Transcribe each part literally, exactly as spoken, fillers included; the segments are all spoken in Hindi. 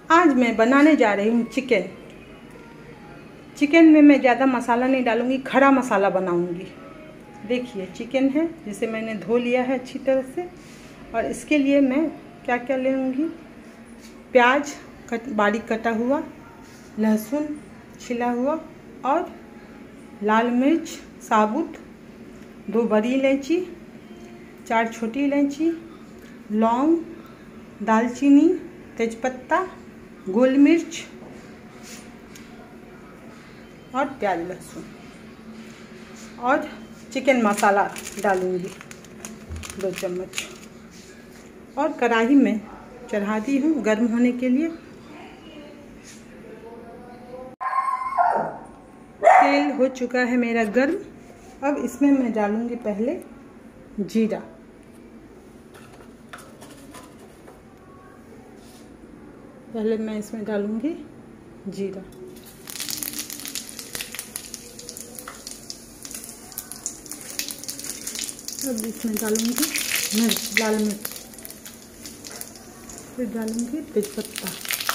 आज मैं बनाने जा रही हूँ चिकन। चिकन में मैं ज़्यादा मसाला नहीं डालूँगी, खड़ा मसाला बनाऊँगी। देखिए चिकन है जिसे मैंने धो लिया है अच्छी तरह से। और इसके लिए मैं क्या क्या लूँगी, प्याज कट बारीक कटा हुआ, लहसुन छिला हुआ और लाल मिर्च साबुत, दो बड़ी इलायची, चार छोटी इलायची, लौंग, दालचीनी, तेजपत्ता, गोल मिर्च और प्याज लहसुन और चिकन मसाला डालूंगी दो चम्मच। और कढ़ाई में चढ़ा दी हूँ गर्म होने के लिए। तेल हो चुका है मेरा गर्म। अब इसमें मैं डालूंगी पहले जीरा, पहले मैं इसमें डालूंगी जीरा। अब इसमें डालूंगी मिर्च, लाल मिर्च, फिर डालूंगी तेजपत्ता।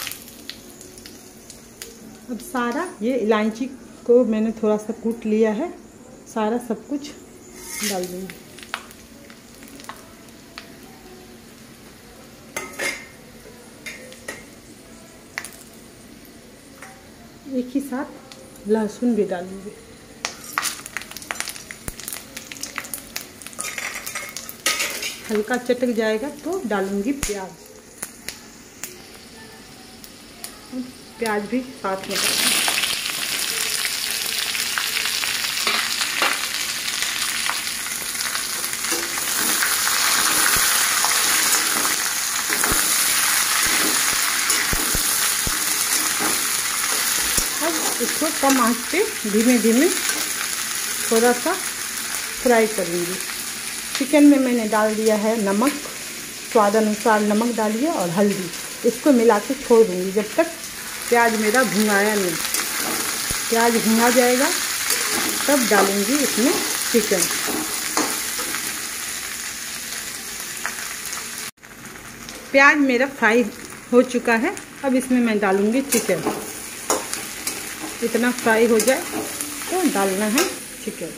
अब सारा ये इलायची को मैंने थोड़ा सा कूट लिया है, सारा सब कुछ डाल दूंगी। एक ही साथ लहसुन भी डालूंगी। हल्का चटक जाएगा तो डालूंगी प्याज। प्याज भी साथ में डालूंगी। इसको कम आंच पे धीमे धीमे थोड़ा सा फ्राई करूँगी। चिकन में मैंने डाल दिया है नमक, स्वाद अनुसार नमक डालिए और हल्दी। इसको मिला के छोड़ दूँगी जब तक प्याज मेरा भुनाया नहीं। प्याज भुना जाएगा तब डालूँगी इसमें चिकन। प्याज मेरा फ्राई हो चुका है। अब इसमें मैं डालूँगी चिकन। इतना फ्राई हो जाए तो डालना है चिकन।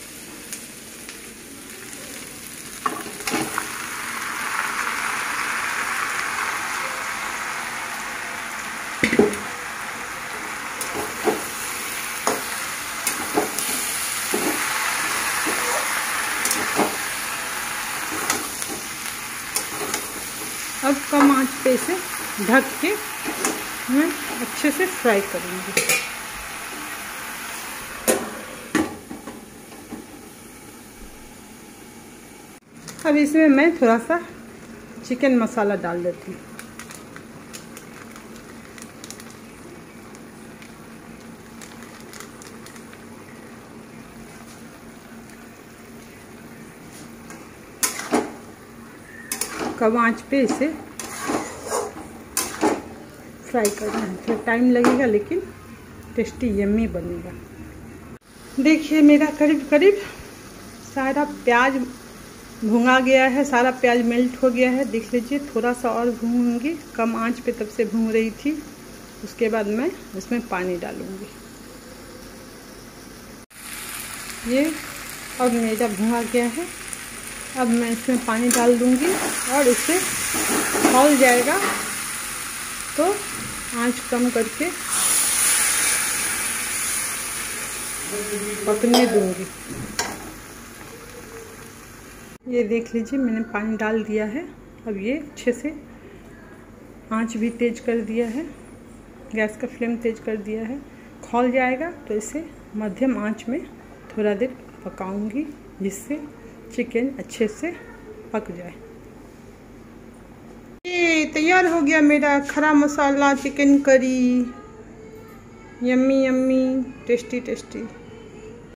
अब कम आंच पे इसे ढक के मैं अच्छे से फ्राई करूँगी। अब इसमें मैं थोड़ा सा चिकन मसाला डाल देती हूँ। कम आंच पे इसे फ्राई करना है। थोड़ा टाइम लगेगा लेकिन टेस्टी यम्मी बनेगा। देखिए मेरा करीब करीब सारा प्याज भुना गया है, सारा प्याज मेल्ट हो गया है। देख लीजिए, थोड़ा सा और भूनूंगी। कम आंच पे तब से भून रही थी। उसके बाद मैं इसमें पानी डालूंगी। ये अब मेरा भुना गया है। अब मैं इसमें पानी डाल दूंगी और इसे खौल जाएगा तो आंच कम करके पकने दूंगी। ये देख लीजिए, मैंने पानी डाल दिया है। अब ये अच्छे से आंच भी तेज कर दिया है, गैस का फ्लेम तेज कर दिया है। खौल जाएगा तो इसे मध्यम आंच में थोड़ा देर पकाऊंगी, जिससे चिकन अच्छे से पक जाए। ये तैयार हो गया मेरा खड़ा masala chicken curry. Yummy yummy, tasty tasty.